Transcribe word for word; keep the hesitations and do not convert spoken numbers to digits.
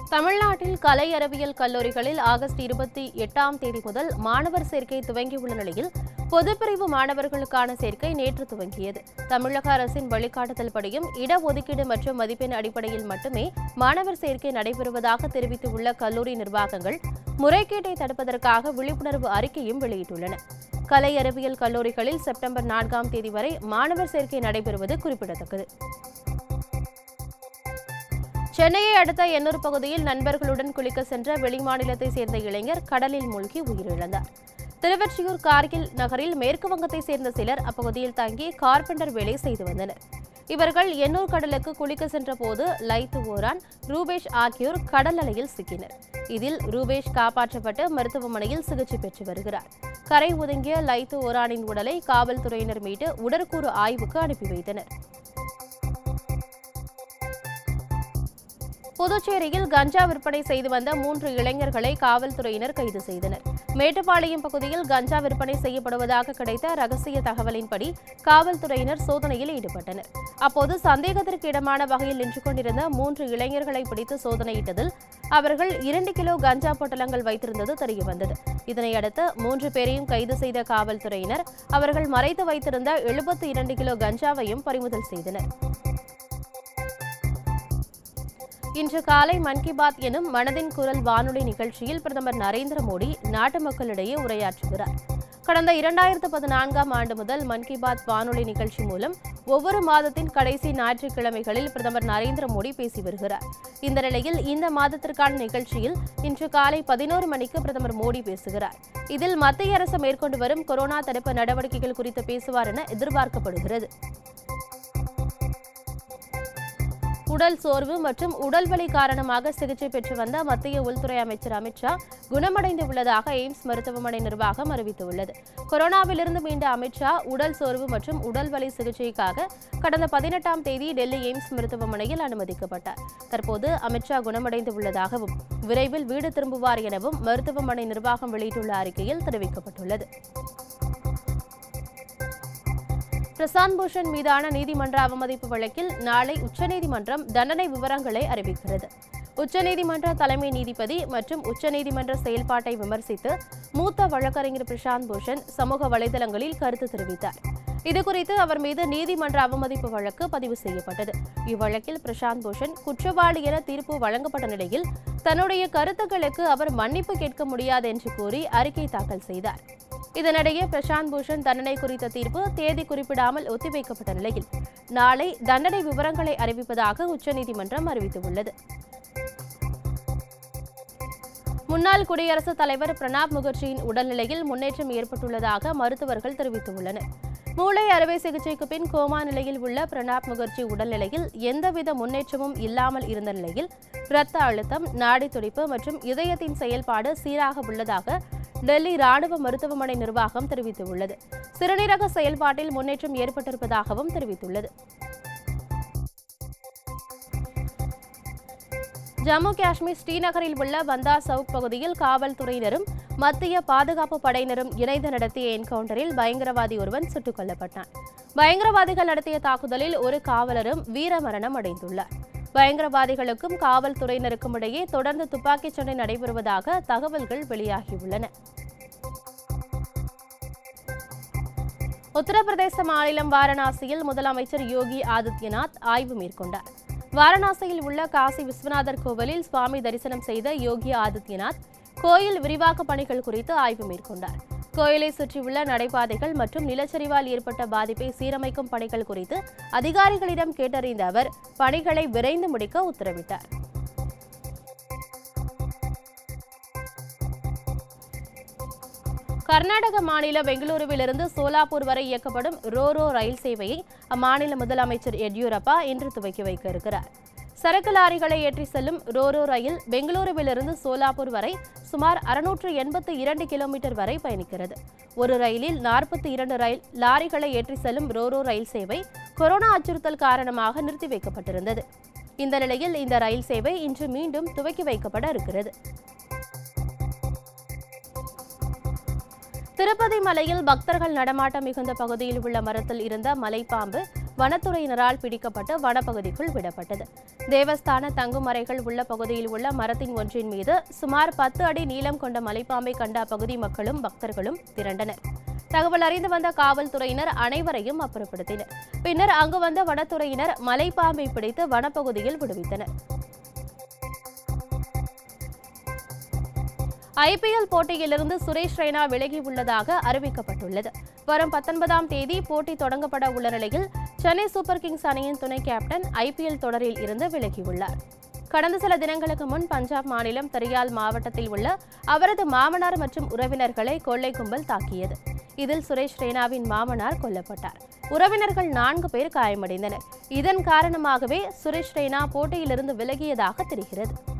தமிழ்நாட்டில் கலை அறிவியல் கல்லூரிகளில் ஆகஸ்ட் இருபத்தி எட்டாம் தேதி முதல் மாணவர் சேர்க்கை துவங்கியுள்ள நிலையில் பொதுப்பிரிவு மாணவர்களுக்கான சேர்க்கை நேற்று துவங்கியது. தமிழக அரசின் வழிகாட்டுதல்படியும் இடஒதுக்கீடு மற்றும் மதிப்பெண் அடிப்படையில் மட்டுமே மாணவர் சேர்க்கை நடைபெறுவதாக தெரிவித்துள்ள கல்லூரி நிர்வாகங்கள் முறைகேட்டை தடுப்பதற்காக விழிப்புணர்வு அறிக்கையும் வெளியிட்டுள்ளன. கலை அறிவியல் கல்லூரிகளில் செப்டம்பர் நான்காம் தேதி வரை மாணவர் சேர்க்கை நடைபெறுவது குறிப்பிடத்தக்கது. சென்னையை அடுத்த எண்ணூர் பகுதியில் நண்பர்களுடன் குளிக்க சென்ற வெளிமாநிலத்தை சேர்ந்த இளைஞர் கடலில் மூழ்கி உயிரிழந்தார். திருவொற்றியூர் கார்கில் நகரில் மேற்கு வங்கத்தை சேர்ந்த சிலர் அப்பகுதியில் தங்கி கார்பெண்டர் வேலை செய்து வந்தனர். இவர்கள் எண்ணூர் கடலுக்கு குளிக்க சென்றபோது லைத்து ஓரான், ரூபேஷ் ஆகியோர் கடல் அலையில் சிக்கினர். இதில் ரூபேஷ் காப்பாற்றப்பட்டு மருத்துவமனையில் சிகிச்சை பெற்று வருகிறார். கரை ஒதுங்கிய லைத்து ஓரானின் உடலை காவல்துறையினர் மீட்டு உடற்கூறு ஆய்வுக்கு அனுப்பி வைத்தனர். புதுச்சேரியில் கஞ்சா விற்பனை செய்து வந்த மூன்று இளைஞர்களை காவல்துறையினர் கைது செய்தனர். மேட்டுப்பாளையம் பகுதியில் கஞ்சா விற்பனை செய்யப்படுவதாக கிடைத்த ரகசிய தகவலின்படி காவல்துறையினர் சோதனையில் ஈடுபட்டனர். அப்போது சந்தேகத்திற்கு இடமான வகையில் நின்று கொண்டிருந்த மூன்று இளைஞர்களை பிடித்து சோதனையிட்டதில் அவர்கள் இரண்டு கிலோ கஞ்சா பொட்டலங்கள் வைத்திருந்தது தெரியவந்தது. இதனையடுத்து மூன்று பேரையும் கைது செய்த காவல்துறையினர் அவர்கள் மறைத்து வைத்திருந்த எழுபத்தி இரண்டு கிலோ கஞ்சாவையும் பறிமுதல் செய்தனர். இன்று காலை மன் கி பாத் எனும் மனதின் குரல் வானொலி நிகழ்ச்சியில் பிரதமர் நரேந்திர மோடி நாட்டு மக்களிடையே உரையாற்றுகிறார். கடந்த இரண்டாயிரத்து பதினான்காம் ஆண்டு முதல் மன் கி பாத் வானொலி நிகழ்ச்சி மூலம் ஒவ்வொரு மாதத்தின் கடைசி ஞாயிற்றுக்கிழமைகளில் பிரதமர் நரேந்திர மோடி பேசி வருகிறார். இந்த நிலையில் இந்த மாதத்திற்கான நிகழ்ச்சியில் இன்று காலை பதினோரு மணிக்கு பிரதமர் மோடி பேசுகிறார். இதில் மத்திய அரசு மேற்கொண்டு வரும் கொரோனா தடுப்பு நடவடிக்கைகள் குறித்து பேசுவார் என எதிர்பார்க்கப்படுகிறது. உடல் சோர்வு மற்றும் உடல்வலி காரணமாக சிகிச்சை பெற்று வந்த மத்திய உள்துறை அமைச்சர் அமித் ஷா குணமடைந்து உள்ளதாக எய்ம்ஸ் மருத்துவமனை நிர்வாகம் அறிவித்துள்ளது. கொரோனாவிலிருந்து மீண்ட அமித் ஷா உடல் சோர்வு மற்றும் உடல்வலி சிகிச்சைக்காக கடந்த பதினெட்டாம் தேதி டெல்லி எய்ம்ஸ் மருத்துவமனையில் அனுமதிக்கப்பட்டார். தற்போது அமித் ஷா குணமடைந்து உள்ளதாகவும் விரைவில் வீடு திரும்புவார் எனவும் மருத்துவமனை நிர்வாகம் வெளியிட்டுள்ள அறிக்கையில் தெரிவிக்கப்பட்டுள்ளது. பிரசாந்த் பூஷன் மீதான நீதிமன்ற அவமதிப்பு வழக்கில் நாளை உச்சநீதிமன்றம் தண்டனை விவரங்களை அறிவிக்கிறது. உச்சநீதிமன்ற தலைமை நீதிபதி மற்றும் உச்சநீதிமன்ற செயல்பாட்டை விமர்சித்து மூத்த வழக்கறிஞர் பிரசாந்த் பூஷன் சமூக வலைதளங்களில் கருத்து தெரிவித்தார். இதுகுறித்து அவர் மீது நீதிமன்ற அவமதிப்பு வழக்கு பதிவு செய்யப்பட்டது. இவ்வழக்கில் பிரசாந்த் பூஷன் குற்றவாளி என தீர்ப்பு வழங்கப்பட்ட நிலையில் தன்னுடைய கருத்துக்களுக்கு அவர் மன்னிப்பு கேட்க முடியாது என்று கூறி அறிக்கை தாக்கல் செய்தார். இதனிடையே பிரசாந்த் பூஷன் தண்டனை குறித்த தீர்ப்பு தேதி குறிப்பிடாமல் ஒத்திவைக்கப்பட்ட நிலையில் நாளை தண்டனை விவரங்களை அறிவிப்பதாக உச்சநீதிமன்றம் அறிவித்துள்ளது. முன்னாள் குடியரசுத் தலைவர் பிரணாப் முகர்ஜியின் உடல்நிலையில் முன்னேற்றம் ஏற்பட்டுள்ளதாக மருத்துவர்கள் தெரிவித்துள்ளனர். மூளை அறுவை சிகிச்சைக்கு பின் கோமா நிலையில் உள்ள பிரணாப் முகர்ஜி உடல்நிலையில் எந்தவித முன்னேற்றமும் இல்லாமல் இருந்த நிலையில் இரத்த அழுத்தம், நாடி துடிப்பு மற்றும் இதயத்தின் செயல்பாடு சீராக உள்ளதாக டெல்லி ராணுவ மருத்துவமனை நிர்வாகம் தெரிவித்துள்ளது. சிறுநீரக செயல்பாட்டில் முன்னேற்றம் ஏற்பட்டிருப்பதாகவும் தெரிவித்துள்ளது. ஜம்மு காஷ்மீர் ஸ்ரீநகரில் உள்ள பந்தா சவுக் பகுதியில் காவல்துறையினரும் மத்திய பாதுகாப்பு படையினரும் இணைந்து நடத்திய என்கவுண்டரில் பயங்கரவாதி ஒருவன் சுட்டுக் கொல்லப்பட்டான். பயங்கரவாதிகள் நடத்திய தாக்குதலில் ஒரு காவலரும் வீரமரணம் அடைந்துள்ளார். பயங்கரவாதிகளுக்கும் காவல்துறையினருக்கும் இடையே தொடர்ந்து துப்பாக்கிச் சண்டை நடைபெறுவதாக தகவல்கள் வெளியாகியுள்ளன. உத்தரப்பிரதேச மாநிலம் வாரணாசியில் முதலமைச்சர் யோகி ஆதித்யநாத் ஆய்வு மேற்கொண்டார். வாரணாசியில் உள்ள காசி விஸ்வநாதர் கோவிலில் சுவாமி தரிசனம் செய்த யோகி ஆதித்யநாத் கோயில் விரிவாக்க பணிகள் குறித்து ஆய்வு மேற்கொண்டார். கோயிலை சுற்றியுள்ள நடைபாதைகள் மற்றும் நிலச்சரிவால் ஏற்பட்ட பாதிப்பை சீரமைக்கும் பணிகள் குறித்து அதிகாரிகளிடம் கேட்டறிந்த அவர் பணிகளை விரைந்து முடிக்க உத்தரவிட்டார். கர்நாடக மாநில பெங்களூருவிலிருந்து சோலாப்பூர் வரை இயக்கப்படும் ரோரோ ரயில் சேவையை அம்மாநில முதலமைச்சர் எடியூரப்பா இன்று துவக்கி வைக்க இருக்கிறார். சரக்கு லாரிகளை ஏற்றி செல்லும் ரோரோ ரயில் பெங்களூருவிலிருந்து சோலாப்பூர் வரை சுமார் அறுநூற்று எண்பத்தி இரண்டு கிலோமீட்டர் வரை பயணிக்கிறது. ஒரு ரயிலில் நாற்பத்தி இரண்டு ரயில் லாரிகளை ஏற்றி செல்லும் ரோரோ ரயில் சேவை கொரோனா அச்சுறுத்தல் காரணமாக நிறுத்தி வைக்கப்பட்டிருந்தது. இந்த நிலையில் இந்த ரயில் சேவை இன்று மீண்டும் துவக்கி வைக்கப்பட இருக்கிறது. திருப்பதி மலையில் பக்தர்கள் நடமாட்டம் மிகுந்த பகுதியில் உள்ள மரத்தில் இருந்த மலைப்பாம்பு வனத்துறையினரால் பிடிக்கப்பட்டு வனப்பகுதிக்குள் விடப்பட்டது. தேவஸ்தான தங்குமறைகள் உள்ள பகுதியில் உள்ள மரத்தின் ஒன்றின் மீது சுமார் பத்து அடி நீளம் கொண்ட மலைப்பாம்பை கண்ட அப்பகுதி மக்களும் பக்தர்களும் திரண்டனர். தகவல் அறிந்து வந்த காவல்துறையினர் அனைவரையும் அப்புறப்படுத்தினர். பின்னர் அங்கு வந்த வனத்துறையினர் மலைப்பாம்பை பிடித்து வனப்பகுதியில் விடுவித்தனர். ஐபிஎல் போட்டியிலிருந்து சுரேஷ் ரெய்னா விலகியுள்ளதாக அறிவிக்கப்பட்டுள்ளது. வரும் பத்தொன்பதாம் தேதி போட்டி தொடங்கப்பட உள்ள நிலையில் சென்னை சூப்பர் கிங்ஸ் அணியின் துணை கேப்டன் ஐபிஎல் தொடரில் இருந்து விலகியுள்ளார். கடந்த சில தினங்களுக்கு முன் பஞ்சாப் மாநிலம் தரியால் மாவட்டத்தில் உள்ள அவரது மாமனார் மற்றும் உறவினர்களை கொள்ளை கும்பல் தாக்கியது. இதில் சுரேஷ் ரெய்னாவின் மாமனார் கொல்லப்பட்டார். உறவினர்கள் நான்கு பேர் காயமடைந்தனர். இதன் காரணமாகவே சுரேஷ் ரெய்னா போட்டியிலிருந்து விலகியதாக தெரிகிறது.